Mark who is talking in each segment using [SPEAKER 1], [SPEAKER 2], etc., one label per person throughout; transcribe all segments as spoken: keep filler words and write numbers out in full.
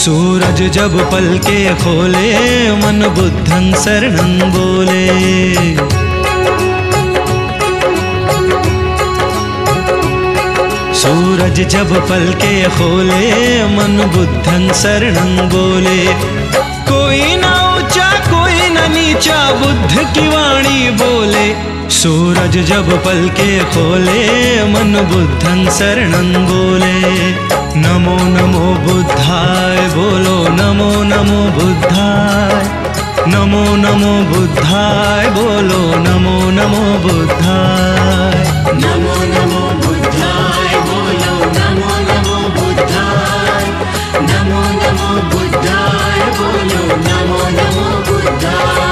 [SPEAKER 1] सूरज जब पलके खोले मन बुद्धं शरणं बोले। सूरज जब पलके खोले मन बुद्धं शरणं बोले। कोई ना ऊंचा कोई ना नीचा बुद्ध की वाणी बोले। सूरज जब पलके खोले मन बुद्धं शरणं बोले। नमो नमो बुद्धाय बोलो नमो नमो बुद्धाय। नमो नमो बुद्धाय बोलो नमो नमो बुद्धाय।
[SPEAKER 2] नमो नमो बुद्धाय बोलो नमो नमो बुद्धाय। नमो नमो बुद्धाय बोलो नमो नमो बुद्धाय।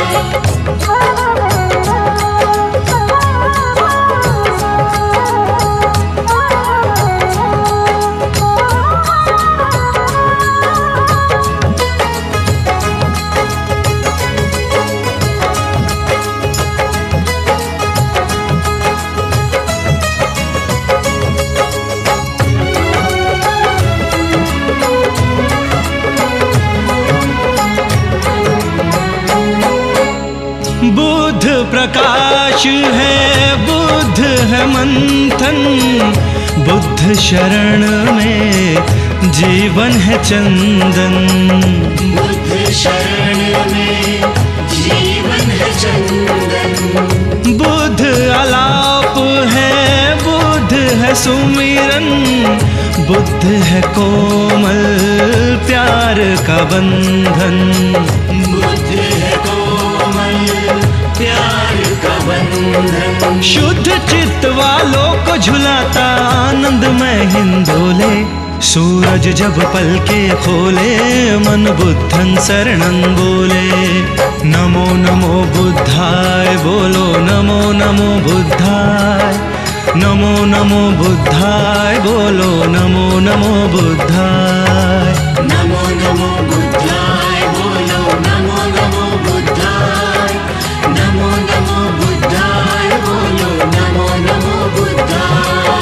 [SPEAKER 1] बुद्ध प्रकाश है बुद्ध है मंथन। बुद्ध शरण में जीवन है चंदन।
[SPEAKER 2] बुद्ध शरण में जीवन है चंदन।
[SPEAKER 1] बुद्ध आलाप है बुद्ध है सुमिरन। बुद्ध है कोमल प्यार का बंधन।
[SPEAKER 2] बुद्ध है कोमल प्यार का बंधन।
[SPEAKER 1] शुद्ध चित्त वालों को झुलाता आनंद में हिंदोले। सूरज जब पलके खोले मन बुद्धं शरणं बोले। नमो नमो बुद्धाय बोलो नमो नमो बुद्धाय। नमो नमो बुद्धाय बोलो नमो नमो बुद्धाय।
[SPEAKER 2] नमो नमो बुद्धाय बोलो नमो नमो बुद्धाय। नमो नमो बुद्धाय बोलो नमो नमो बुद्धाय।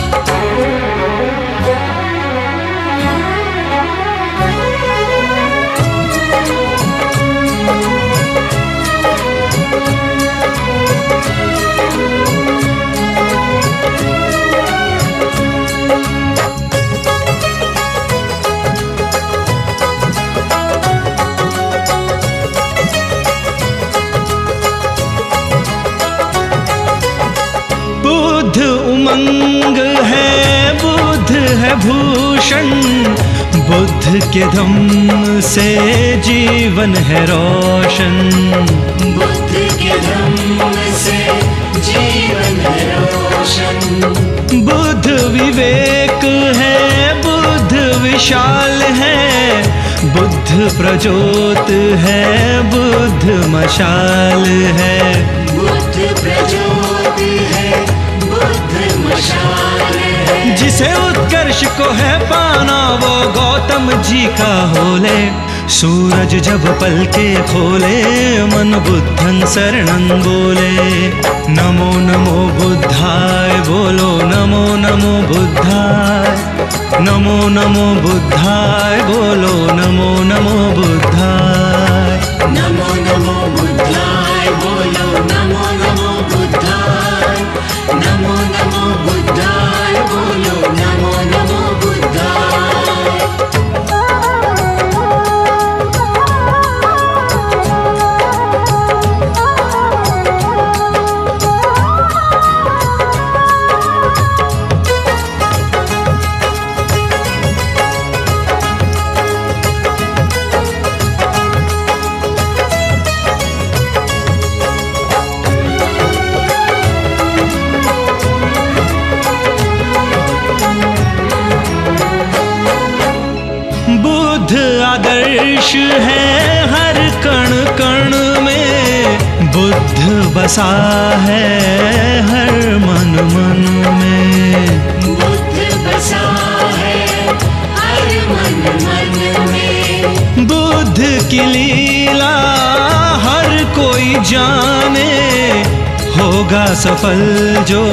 [SPEAKER 1] बुद्ध उमंग है बुद्ध है भूषण। बुद्ध के धम्म से जीवन है रोशन।
[SPEAKER 2] बुद्ध के धम्म से जीवन है रोशन।
[SPEAKER 1] बुद्ध विवेक है बुद्ध विशाल है। बुद्ध प्रज्योत है बुद्ध मशाल है।
[SPEAKER 2] बुद्ध प्रज्योत है बुद्ध मशाल है।
[SPEAKER 1] जिसे उत्कर्ष को है पाना वो गौतम जी का होले। सूरज जब पलके खोले मन बुद्धं शरणं बोले। नमो नमो बुद्धाय बोलो नमो नमो बुद्धाय। नमो नमो बुद्धाय बोलो नमो नमो बुद्धाय।
[SPEAKER 2] नमो नमो बुद्धाय बोलो नमो नमो बुद्धाय। नमो नमो बुद्धाय बोलो नमो नमो बुद्धाय।
[SPEAKER 1] आदर्श है हर कण कण में। बुद्ध बसा है हर मन मन में।
[SPEAKER 2] बुद्ध बसा है हर मन मन में।
[SPEAKER 1] बुद्ध की लीला हर कोई जाने। होगा सफल जो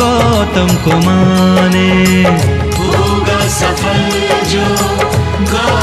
[SPEAKER 1] गौतम को माने।
[SPEAKER 2] होगा सफल जो गौतम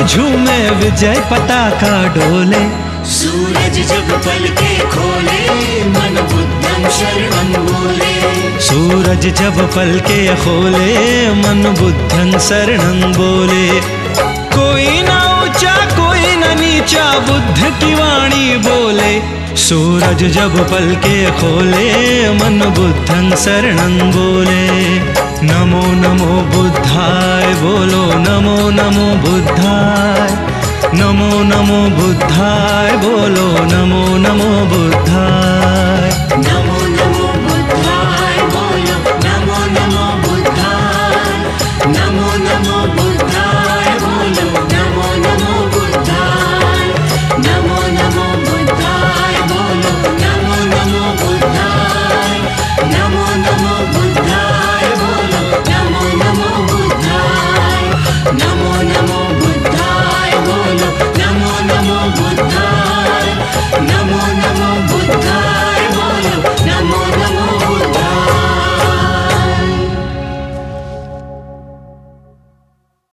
[SPEAKER 1] झूमे विजय पताका डोले।
[SPEAKER 2] सूरज जब पलके खोले मन बुद्धं शरणं बोले।
[SPEAKER 1] सूरज जब पलके खोले मन बुद्धं शरणं बोले। कोई ना ऊंचा कोई ना नीचा बुद्ध की वाणी बोले। सूरज जब पलके खोले मन बुद्धं शरणं बोले। नमो नमो बुद्धाय बोलो नमो नमो बुद्धाय। नमो नमो बुद्धाय बोलो नमो नमो बुद्धाय।
[SPEAKER 2] नमो नमो बुद्धाय बोलो नमो नमो बुद्धाय। नमो नमो बुद्धाय बोलो नमो नमो बुद्धाय। नमो नमो बुद्धाय बोलो नमो नमो बुद्धाय। नमो नमो बुद्धाय बोलो नमो नमो बुद्धाय। नमो नमो बुद्धाय बोलो नमो नमो बुद्धाय।